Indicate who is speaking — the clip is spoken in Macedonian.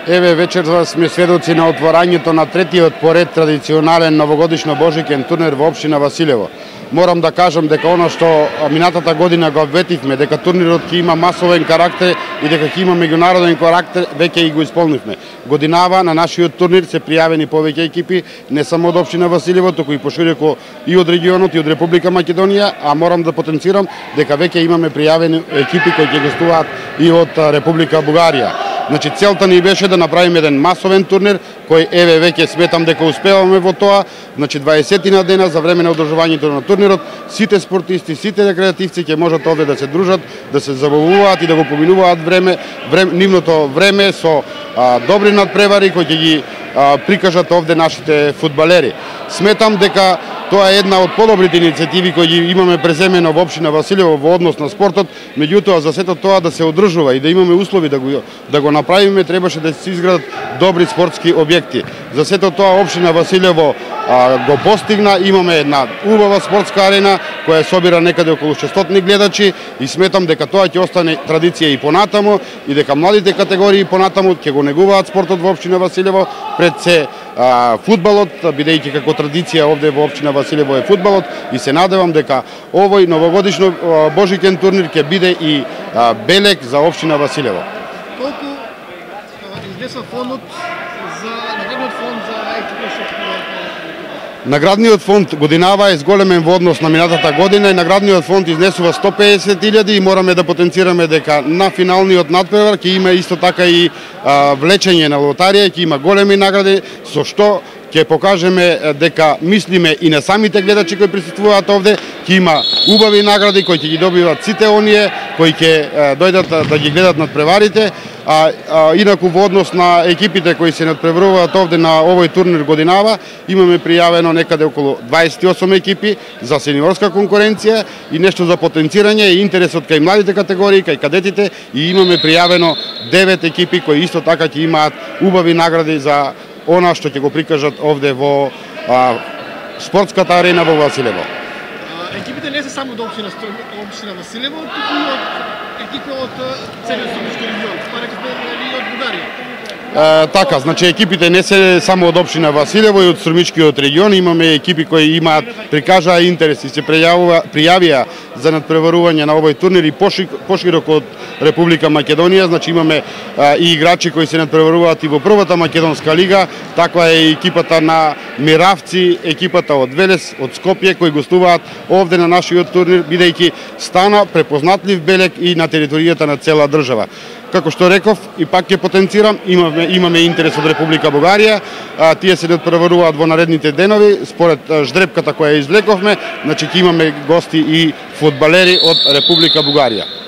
Speaker 1: Еве вечерва сме сведоци на отворањето на третиот поред традиционален новогодишно божикен турнир во општина Василево. Морам да кажам дека она што минатата година го обветивме, дека турнирот ќе има масовен карактер и дека ќе има меѓународен карактер, веќе и го исполнивме. Годинава на нашиот турнир се пријавени повеќе екипи, не само од општина Василево, туку и пошироко и од регионот и од Република Македонија, а морам да потенцирам дека веќе имаме пријавени екипи кои ќе гостуваат и од Република Бугарија. Значи целта ни беше да направиме еден масовен турнир кој еве веќе сметам дека успеваме во тоа. Значи 20 на дена за време на одржувањето на турнирот, сите спортисти, сите рекреативци ќе можат овде да се дружат, да се забавуваат и да го поминуваат нивното време со добри надпревари кои ќе ги прикажат овде нашите фудбалери. Сметам дека тоа е една од подобрите иницијативи кои ги имаме преземено во општина Василево во однос на спортот, меѓутоа за сето тоа да се одржува и да имаме услови да го направиме, требаше да се изградат добри спортски објекти. За сето тоа општина Василево го постигна, имаме една убава спортска арена која собира некаде околу 600 гледачи и сметам дека тоа ќе остане традиција и понатаму и дека младите категории понатаму ќе го негуваат спортот во општина Василево, пред се фудбалот, бидејќи како традиција овде во општина Василево е фудбалот, и се надевам дека овој новогодишно божикен турнир ќе биде и белег за општина Василево.
Speaker 2: Колку изнесува фондот за наградниот фонд за екипите?
Speaker 1: Наградниот фонд годинава е зголемен во однос на минатата година и наградниот фонд изнесува 150.000 и мораме да потенцираме дека на финалниот надпревар ќе има исто така и влечење на лотарија, ќе има големи награди, со што ќе покажеме дека мислиме и на самите гледачи кои присуствуваат овде, ќе има убави награди кои ќе ги добиват сите оние кои ќе дојдат да ги гледат надпреварите, инаку во однос на екипите кои се надпреваруваат овде на овој турнир годинава, имаме пријавено некаде околу 28 екипи за сениорска конкуренција и нешто за потенцирање и интересот кај младите категории, кај кадетите, и имаме пријавено 9 екипи кои исто така ќе имаат убави награди за она што ќе го прикажат овде во спортската арена во Василево.
Speaker 2: Екипите не се само од општина Василево, туку и од екипи од целиот Србишки регион, па рекавме и од Бугарија.
Speaker 1: Така, значи екипите не се само од општина Василево и од Србишкиот регион, имаме екипи кои имаат прикажаа интерес и се пријавија за надпреварување на овој турнир и пошироко од Република Македонија, значи имаме и играчи кои се надпреваруваат и во првата македонска лига, таква е екипата на Миравци, екипата од Велес, од Скопје, кои гостуваат овде на нашиот турнир, бидејќи стана препознатлив белег и на територијата на цела држава. Како што реков, и пак ќе потенцирам, имаме интерес од Република Бугарија, тие се надпреваруваат во наредните денови, според ждрепката која извлековме, значи ќе имаме гости и фудбалери од Република Бугарија.